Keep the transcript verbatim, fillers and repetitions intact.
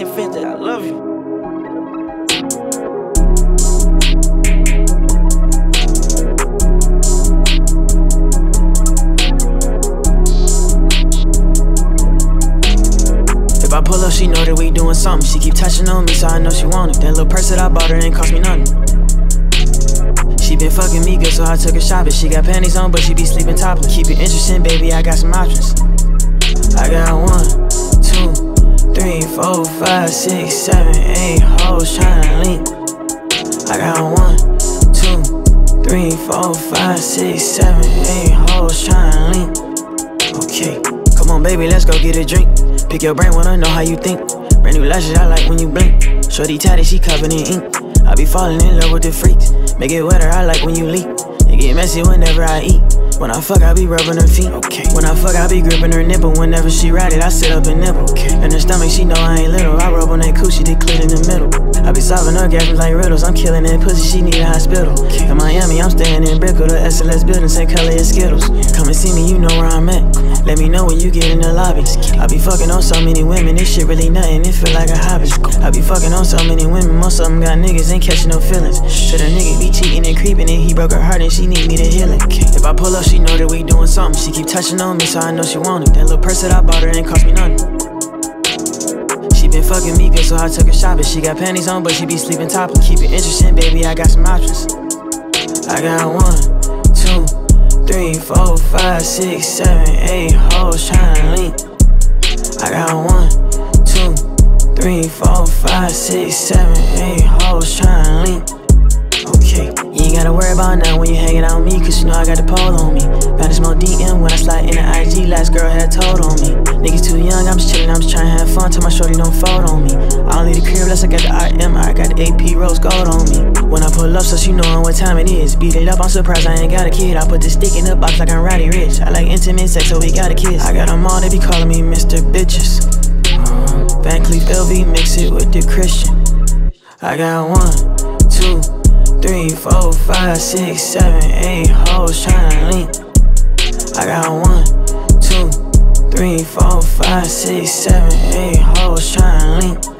ten fifty, I love you. If I pull up, she know that we doing something. She keep touching on me, so I know she want it. That little purse that I bought her ain't cost me nothing. She been fucking me good, so I took her shopping. She got panties on, but she be sleeping topless. Keep it interesting, baby, I got some options. I got one, two, three, four, five, six, seven, eight hoes tryna link. I got one, two, three, four, five, six, seven, eight hoes tryna link. Okay, come on, baby, let's go get a drink. Pick your brain, wanna know how you think. Brand new lashes, I like when you blink. Shorty tatty, she covered in ink. I be falling in love with the freaks. Make it wetter, I like when you leak. It get messy whenever I eat. When I fuck, I be rubbing her feet. Okay. When I fuck, I be gripping her nipple. Whenever she ride it, I sit up and nibble. Okay. In her stomach, she know I ain't little. I rub on that coochie, they clean in the middle. I be solving orgasms like riddles. I'm killing that pussy, she need a hospital. Okay. In Miami, I'm staying in Brickell, the S L S building, same color as Skittles. Come and see me, you know where I'm at. Let me know when you get in the lobby. I be fucking on so many women, this shit really nothing, it feel like a hobby. I be fucking on so many women, most of them got niggas, ain't catching no feelings. So the nigga be cheating and creeping, and he broke her heart and she need me to heal it. If I pull up, she know that we doing something. She keep touching on me, so I know she want it. That little purse that I bought her ain't cost me nothing. She been fucking me good, so I took her shopping. She got panties on, but she be sleeping topless. Keep it interesting, baby, I got some options. I got one, two, three, four, five, six, seven, eight hoes tryna link. I got one, two, three, four, five, six, seven, eight hoes tryna link. Okay, you ain't gotta worry about nothing when you hanging out with me, cause you know I got the pole on me. Bout to smoke D M when I slide in the I G, last girl had told on me. Niggas too young, I'm just chillin', I'm just tryna have fun till my shorty don't fold on me. I don't leave the crib unless I got the R M, I got the A P rose gold on me. When I pull up, so she knowin' what time it is. Beat it up, I'm surprised I ain't got a kid. I put the stick in the box like I'm Roddy Rich. I like intimate sex, so we gotta kiss. I got them all, they be calling me Mister Bitches. uh, Van Cleef L V, mix it with the Christian. I got one, two, three, four, five, six, seven, eight hoes tryna link. I got one, two, three, four, five, six, seven, eight hoes tryna link.